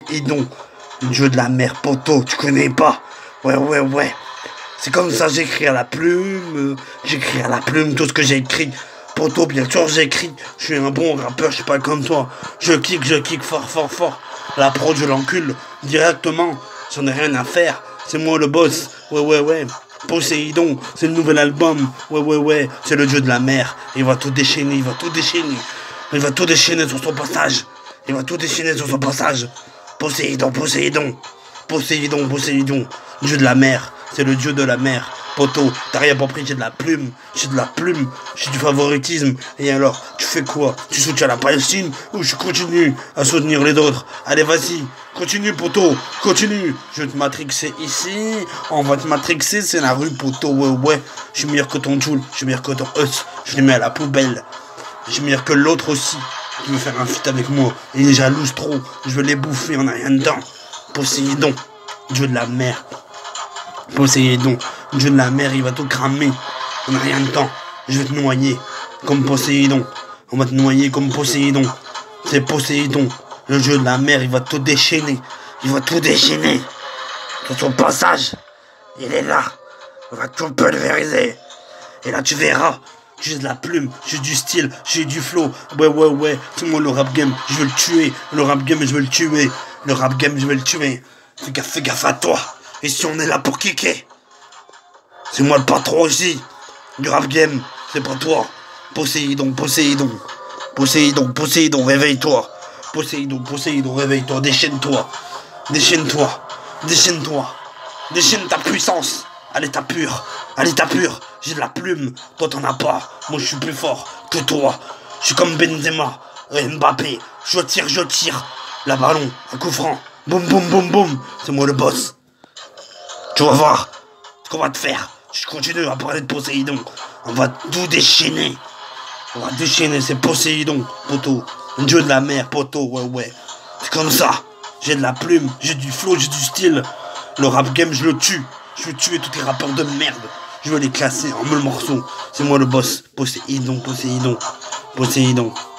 Poséidon, le dieu de la mer, poto, tu connais pas? Ouais. C'est comme ça, j'écris à la plume, tout ce que j'ai écrit. Poto, bien sûr, j'écris. Je suis un bon rappeur, je suis pas comme toi. Je kick fort. La prod, je l'encule directement. J'en ai rien à faire. C'est moi le boss. Ouais. Poséidon, c'est le nouvel album. Ouais. C'est le dieu de la mer. Il va tout déchaîner, Il va tout déchaîner sur son passage. Poséidon. Dieu de la mer. C'est le dieu de la mer. Poto, t'as rien compris, j'ai de la plume, j'ai du favoritisme. Et alors, tu fais quoi? Tu soutiens la Palestine ou je continue à soutenir les autres? Allez, vas-y, continue, poto, continue. Je vais te matrixer ici, on va te matrixer, c'est la rue, poto, ouais. Je suis meilleur que ton Joule, je suis meilleur que ton Us, je les mets à la poubelle. Je suis meilleur que l'autre aussi, qui veut faire un feat avec moi. Il est jalouse trop, je veux les bouffer, on a rien dedans. Poséidon, dieu de la mer. Poséidon, dieu de la mer, il va tout cramer. On n'a rien de temps. Je vais te noyer comme Poséidon. On va te noyer comme Poséidon. C'est Poséidon, le dieu de la mer, il va tout déchaîner. Sur son passage, il est là. On va tout pulvériser. Et là, tu verras. J'ai de la plume, j'ai du style, j'ai du flow. Ouais. C'est moi le rap game, je veux le tuer. Le rap game, je veux le tuer. Fais gaffe à toi. Et si on est là pour kicker, c'est moi le patron aussi du rap game, c'est pas toi. Poséidon, réveille-toi. Poséidon, réveille-toi, déchaîne-toi. Déchaîne ta puissance à l'état pur. J'ai de la plume, toi t'en as pas. Moi je suis plus fort que toi. Je suis comme Benzema, Mbappé. Je tire. La ballon, un coup franc. Boum. C'est moi le boss. Tu vas voir ce qu'on va te faire. Je continue à parler de Poséidon. On va tout déchaîner. C'est Poséidon, poto. Dieu de la mer, poto, ouais. C'est comme ça. J'ai de la plume, j'ai du flow, j'ai du style. Le rap game, je le tue. Je veux tuer tous les rappeurs de merde. Je veux les classer en mille morceaux. C'est moi le boss. Poséidon.